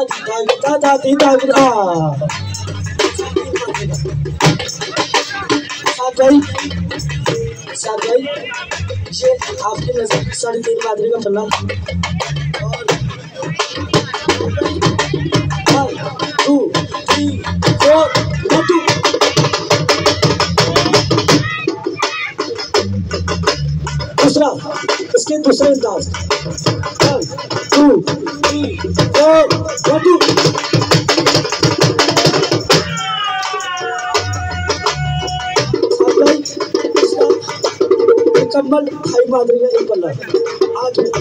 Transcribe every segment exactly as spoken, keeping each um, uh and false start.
दादा दादी दादा साथ भाई साथ भाई ये आपकी नजर साढ़े तीन मादरी का पल्ला और टू थ्री फोर टू दूसरा इसके दूसरे अंदाज one two three four two मुकम्मल हाई मादरी का एक पल्ला आठ मिनट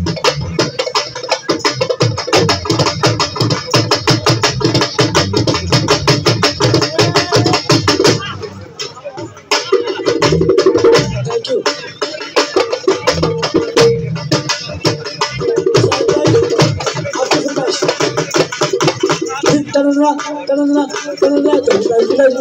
थैंक यू टनना टनना टनना टनना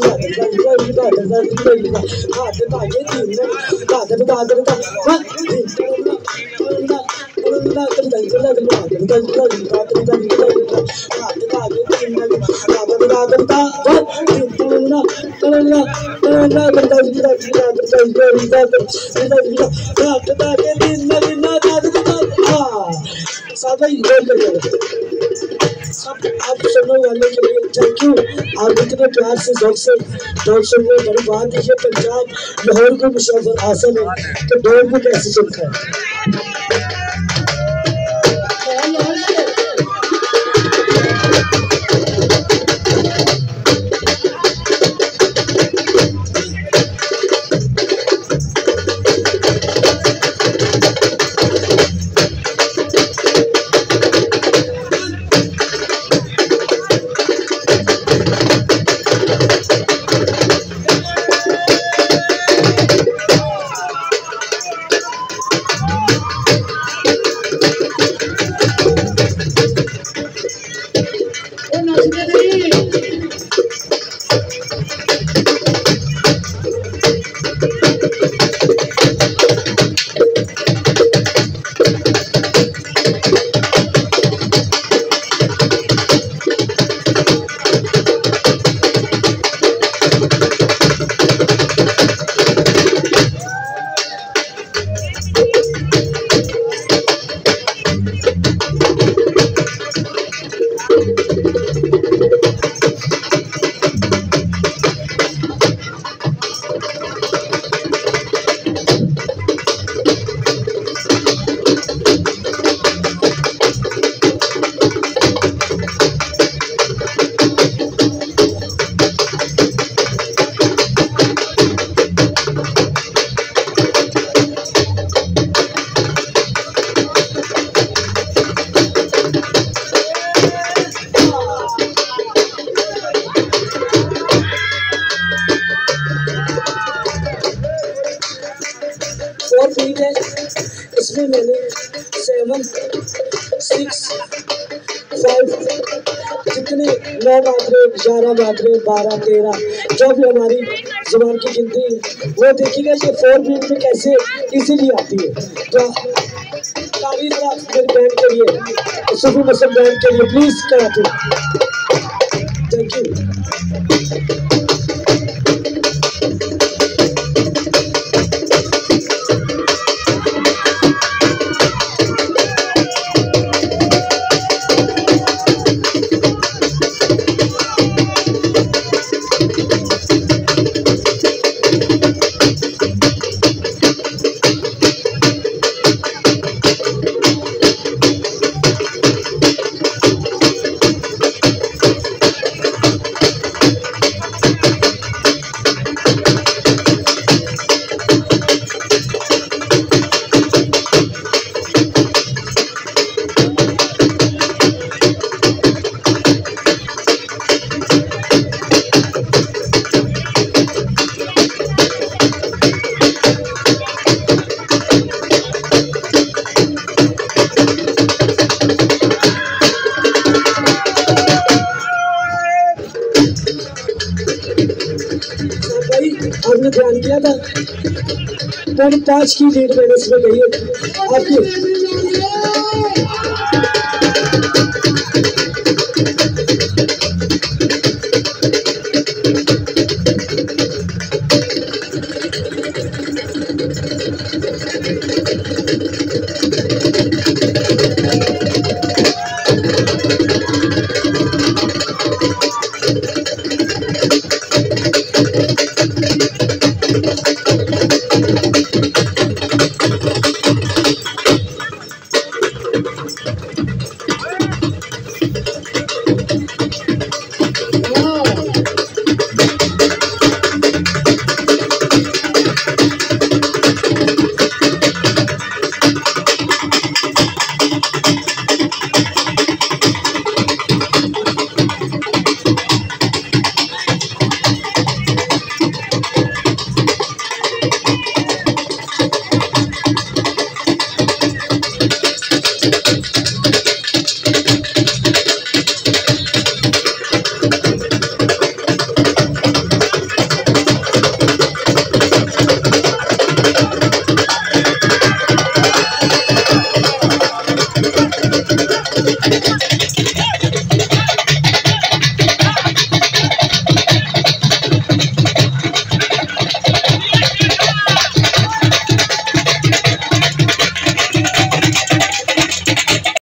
हाँ टनना ये तीन हाँ टनना टनना वन तीन टनना टनना टनना टनना टनना टनना टनना टनना हाँ टनना ये तीन हाँ टनना टनना वन तीन टनना टनना टनना टनना टनना टनना हाँ टनना ये तीन टनना टनना हाँ सादा ही रोल करिएगा सब आप सुनने वाले के लिए थैंक यू। आप इतने प्यार से जोर से ढोल सुन रहे बड़ी बात है। ये पंजाब लाहौर को मुशाफिर हासिल है तो ढोल को कैसे सुनता है। फोर फीट है इसमें मैंने सेवन सिक्स फाइव जितने नौ मात्रे ग्यारह मात्रे बारह तेरह जो भी हमारी ज़ुबान की गिनती है वो देखिएगा ये फोर फीट में कैसे इजीली आती है। तो तारीफ मेरे बैंड के लिए सुफी मसल बैंड के लिए प्लीज कराते थैंक यू। आपने ध्यान किया था पौने पाँच की लीड मैंने इसमें गई है आपकी